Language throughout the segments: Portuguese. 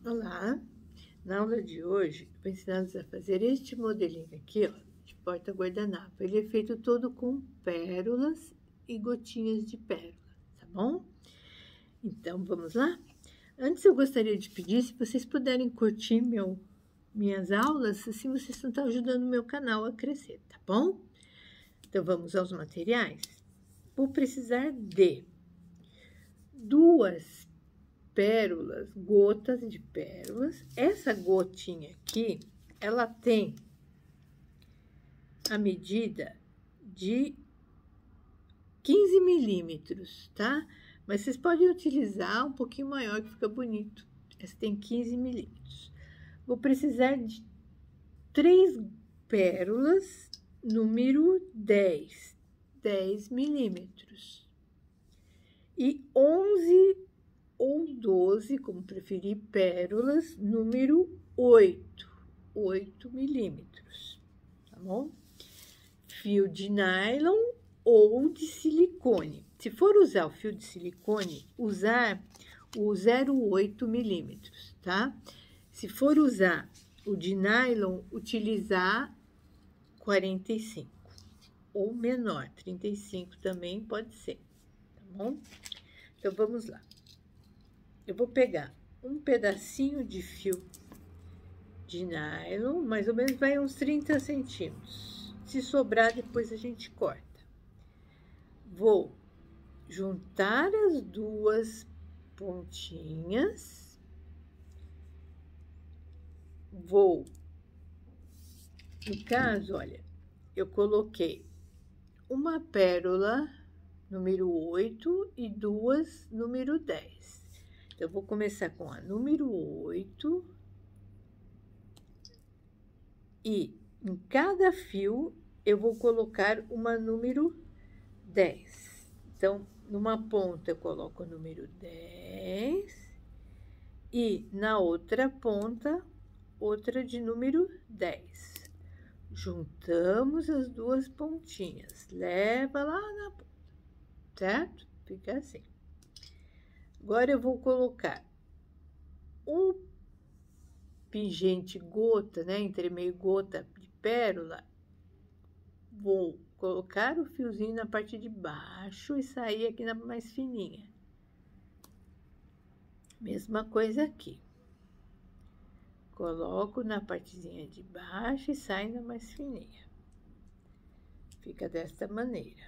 Olá! Na aula de hoje, eu vou ensinar-vos a fazer este modelinho aqui, ó, de porta-guardanapo. Ele é feito todo com pérolas e gotinhas de pérola, tá bom? Então, vamos lá? Antes, eu gostaria de pedir, se vocês puderem curtir minhas aulas, assim vocês estão ajudando o meu canal a crescer, tá bom? Então, vamos aos materiais. Vou precisar de 2 pérolas, gotas de pérolas. Essa gotinha aqui, ela tem a medida de 15 milímetros, tá? Mas vocês podem utilizar um pouquinho maior, que fica bonito. Essa tem 15 milímetros. Vou precisar de 3 pérolas, número 10 milímetros. E 11 ou 12, como preferir, pérolas, número 8 milímetros, tá bom? Fio de nylon ou de silicone. Se for usar o fio de silicone, usar o 0,8 milímetros, tá? Se for usar o de nylon, utilizar 45 ou menor, 35 também pode ser, tá bom? Então, vamos lá. Eu vou pegar um pedacinho de fio de nylon, mais ou menos vai uns 30 centímetros. Se sobrar, depois a gente corta. Vou juntar as 2 pontinhas. No caso, olha, eu coloquei uma pérola número 8 e 2 número 10. Então, eu vou começar com a número 8 e em cada fio eu vou colocar uma número 10. Então, numa ponta eu coloco o número 10 e na outra ponta, outra de número 10. Juntamos as 2 pontinhas, leva lá na ponta, certo? Fica assim. Agora, eu vou colocar um pingente gota, né, entre meio gota de pérola. Vou colocar o fiozinho na parte de baixo e sair aqui na mais fininha. Mesma coisa aqui. Coloco na partezinha de baixo e sai na mais fininha. Fica desta maneira.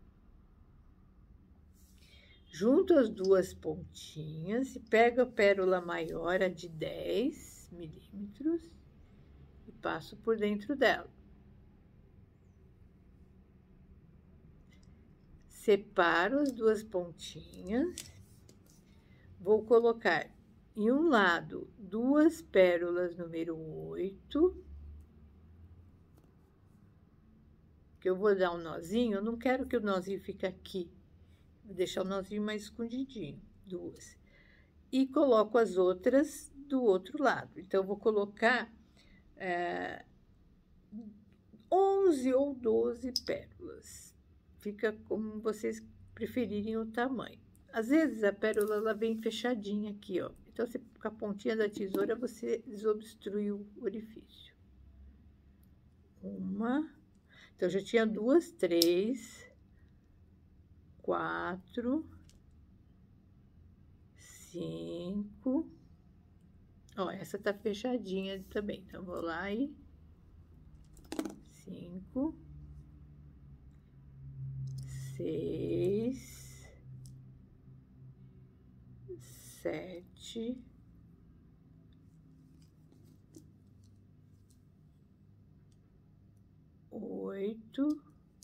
Junto as 2 pontinhas e pego a pérola maior, a de 10 milímetros, e passo por dentro dela. Separo as 2 pontinhas. Vou colocar em um lado 2 pérolas número 8. Que eu vou dar um nozinho, eu não quero que o nozinho fique aqui. Vou deixar o nozinho mais escondidinho, 2. E coloco as outras do outro lado. Então, eu vou colocar 11 ou 12 pérolas. Fica como vocês preferirem o tamanho. Às vezes, a pérola ela vem fechadinha aqui, ó. Então, você, com a pontinha da tesoura, você desobstrui o orifício. Uma. Então, já tinha 2, 3... 4, 5. Ó, essa tá fechadinha também. Então, vou lá e 5, 6, 7, 8,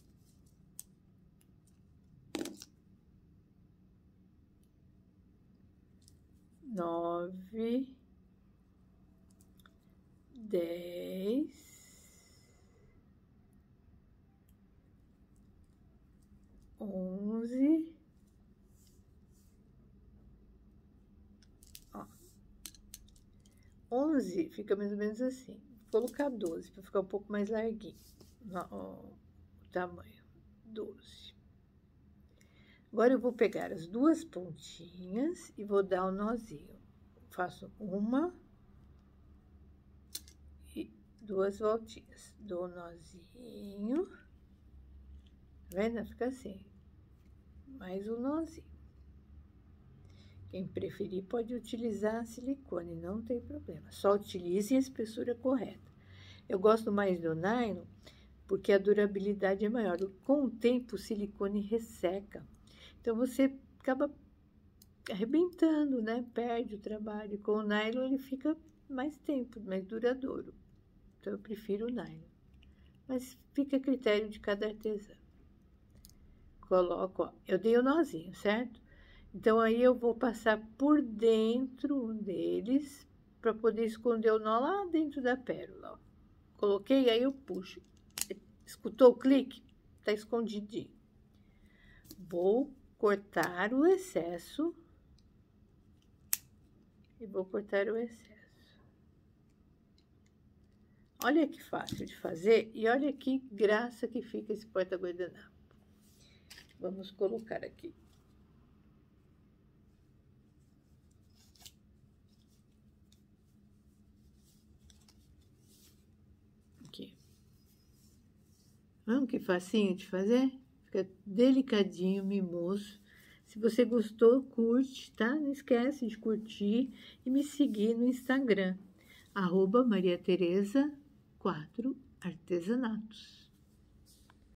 9, 10, 11. Ó, 11 fica mais ou menos assim. Vou colocar 12 para ficar um pouco mais larguinho o tamanho. 12. Agora, eu vou pegar as 2 pontinhas e vou dar um nozinho. faço uma e 2 voltinhas. Dou um nozinho. Tá vendo? Fica assim. Mais um nozinho. Quem preferir pode utilizar silicone, não tem problema. Só utilize a espessura correta. Eu gosto mais do nylon porque a durabilidade é maior. Com o tempo, o silicone resseca. Então, você acaba arrebentando, né? Perde o trabalho. Com o nylon, ele fica mais tempo, mais duradouro. Então, eu prefiro o nylon. Mas fica a critério de cada artesã. Coloco, ó, eu dei o nozinho, certo? Então, aí eu vou passar por dentro deles para poder esconder o nó lá dentro da pérola, ó. Coloquei, aí eu puxo. Escutou o clique? Tá escondidinho. Vou cortar o excesso. E vou cortar o excesso. Olha que fácil de fazer e olha que graça que fica esse porta-guardanapo. Vamos colocar aqui. Aqui. Que facinho de fazer? Fica delicadinho, mimoso. Se você gostou, curte, tá? Não esquece de curtir e me seguir no Instagram, @mariatereza4artesanatos.